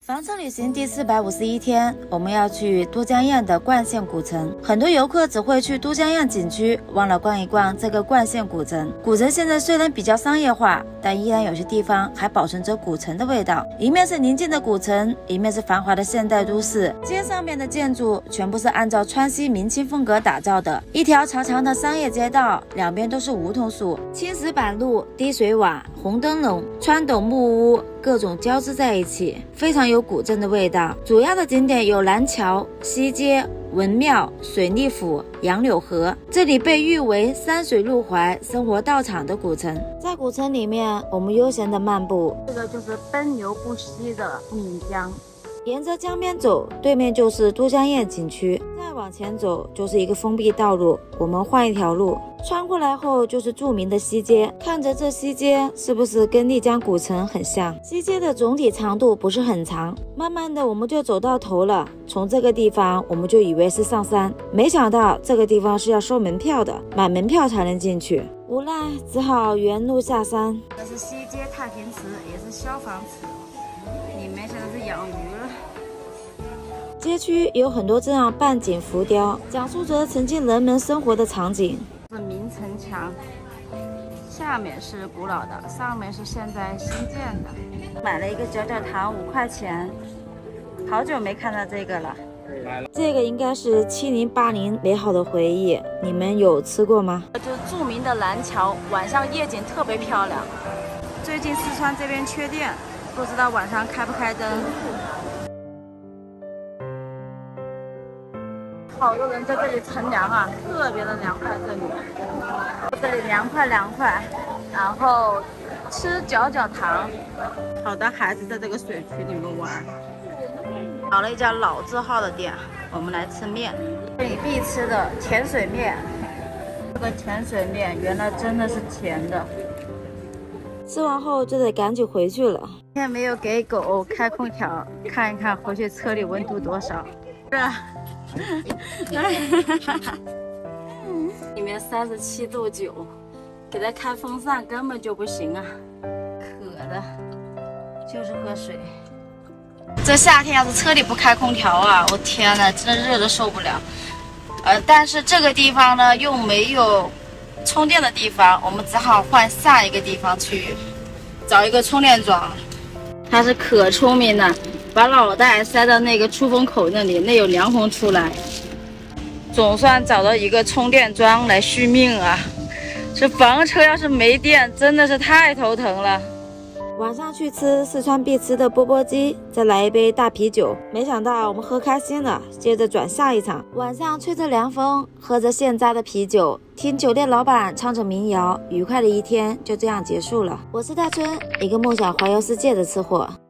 房车旅行第451天，我们要去都江堰的冠县古城。很多游客只会去都江堰景区，忘了逛一逛这个冠县古城。古城现在虽然比较商业化，但依然有些地方还保存着古城的味道。一面是宁静的古城，一面是繁华的现代都市。街上面的建筑全部是按照川西明清风格打造的，一条长长的商业街道，两边都是梧桐树，青石板路、滴水瓦、红灯笼、穿斗木屋，各种交织在一起，非常有古镇的味道。主要的景点有蓝桥、西街、文庙、水利府、杨柳河，这里被誉为山水路怀、生活道场的古城。在古城里面，我们悠闲的漫步， 这个就是奔流不息的岷江。 沿着江边走，对面就是都江堰景区，再往前走就是一个封闭道路，我们换一条路，穿过来后就是著名的西街。看着这西街是不是跟丽江古城很像？西街的总体长度不是很长，慢慢的我们就走到头了。从这个地方我们就以为是上山，没想到这个地方是要收门票的，买门票才能进去，无奈只好原路下山。 这是西街太平池，也是消防池，里面现在是养鱼了。 街区有很多这样半景浮雕，讲述着曾经人们生活的场景。 是明城墙，下面是古老的，上面是现在新建的。买了一个角角糖5块钱，好久没看到这个了。 这个应该是70、80美好的回忆，你们有吃过吗？ 就是著名的蓝桥，晚上夜景特别漂亮。最近四川这边缺电，不知道晚上开不开灯。好多人在这里乘凉啊，特别的凉快。这里凉快，然后吃角角糖。好的孩子在这个水渠里面玩。找了一家老字号的店，我们来吃面。这里必吃的甜水面，这个甜水面原来真的是甜的。 吃完后就得赶紧回去了。 今天没有给狗开空调，看一看回去车里温度多少。是啊。里面37度9，给它开风扇根本就不行啊，渴的，就是喝水。这夏天要是车里不开空调啊，我天呐，真的热得受不了。但是这个地方呢又没有充电的地方，我们只好换下一个地方去找一个充电桩。它是可聪明了。把脑袋塞到那个出风口那里，那有凉风出来。总算找到一个充电桩来续命啊！这房车要是没电，真的是太头疼了。 晚上去吃四川必吃的钵钵鸡，再来一杯大啤酒。没想到我们喝开心了，接着转下一场。晚上吹着凉风，喝着现榨的啤酒，听酒店老板唱着民谣，愉快的一天就这样结束了。我是大春，一个梦想环游世界的吃货。